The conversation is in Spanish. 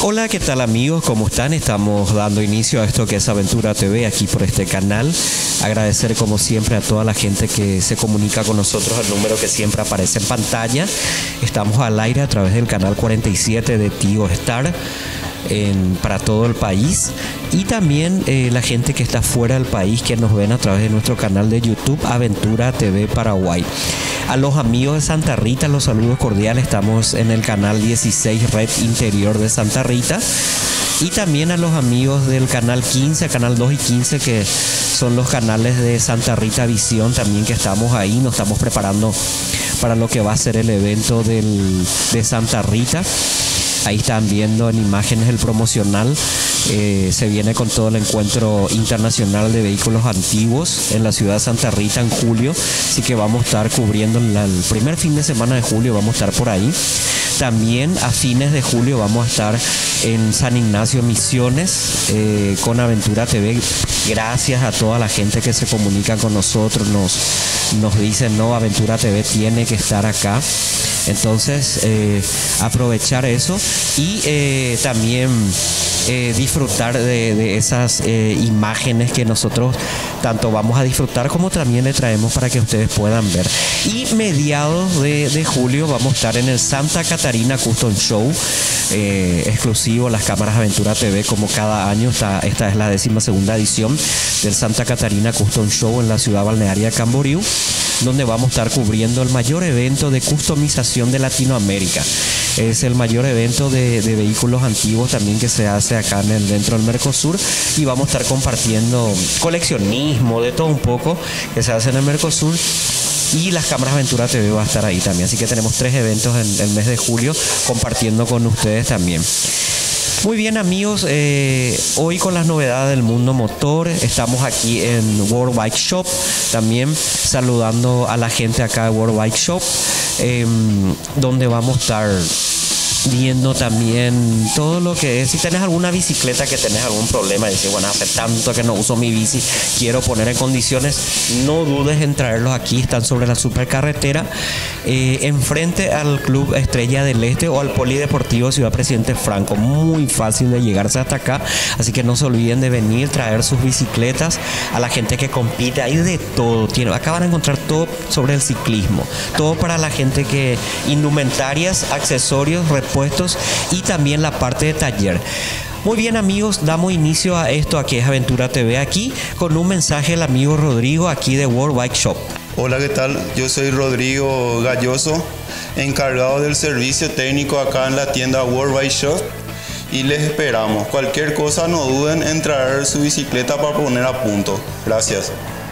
Hola, ¿qué tal amigos? ¿Cómo están? Estamos dando inicio a esto que es Aventura TV aquí por este canal. Agradecer como siempre a toda la gente que se comunica con nosotros, el número que siempre aparece en pantalla. Estamos al aire a través del canal 47 de Tigo Star para todo el país, y también la gente que está fuera del país que nos ven a través de nuestro canal de YouTube Aventura TV Paraguay. A los amigos de Santa Rita, los saludos cordiales. Estamos en el canal 16 Red Interior de Santa Rita, y también a los amigos del canal 15, canal 2 y 15, que son los canales de Santa Rita Visión, también que estamos ahí. Nos estamos preparando para lo que va a ser el evento de Santa Rita. Ahí están viendo en imágenes el promocional. Se viene con todo el encuentro internacional de vehículos antiguos en la ciudad de Santa Rita en julio. Así que vamos a estar cubriendo el primer fin de semana de julio, vamos a estar por ahí. También a fines de julio vamos a estar en San Ignacio Misiones con Aventura TV. Gracias a toda la gente que se comunica con nosotros, nos dicen, no, Aventura TV tiene que estar acá. Entonces, aprovechar eso y también disfrutar de esas imágenes que nosotros tanto vamos a disfrutar como también le traemos para que ustedes puedan ver. Y mediados de julio vamos a estar en el Santa Catarina Custom Show, exclusivo las cámaras Aventura TV, como cada año. Esta es la 12ª edición del Santa Catarina Custom Show en la ciudad balnearia de Camboriú, donde vamos a estar cubriendo el mayor evento de customización de Latinoamérica. Es el mayor evento de vehículos antiguos también que se hace acá dentro del Mercosur, y vamos a estar compartiendo coleccionismo, de todo un poco que se hace en el Mercosur, y las cámaras Aventura TV va a estar ahí también. Así que tenemos 3 eventos en el mes de julio compartiendo con ustedes también. Muy bien amigos, hoy con las novedades del mundo motor, estamos aquí en World Bike Shop, también saludando a la gente acá de World Bike Shop, donde vamos a estar viendo también todo lo que es. Si tenés alguna bicicleta que tenés algún problema y decís, bueno, hace tanto que no uso mi bici, quiero poner en condiciones, no dudes en traerlos aquí. Están sobre la supercarretera, enfrente al Club Estrella del Este o al Polideportivo Ciudad Presidente Franco. Muy fácil de llegarse hasta acá, así que no se olviden de venir, traer sus bicicletas. A la gente que compite, hay de todo. Acá van a encontrar todo sobre el ciclismo, todo para la gente que indumentarias, accesorios, repuestos y también la parte de taller. Muy bien amigos, damos inicio a esto aquí es Aventura TV, aquí con un mensaje del amigo Rodrigo aquí de World Bike Shop. Hola, ¿qué tal? Yo soy Rodrigo Galloso, encargado del servicio técnico acá en la tienda World Bike Shop, y les esperamos. Cualquier cosa no duden en traer su bicicleta para poner a punto. Gracias.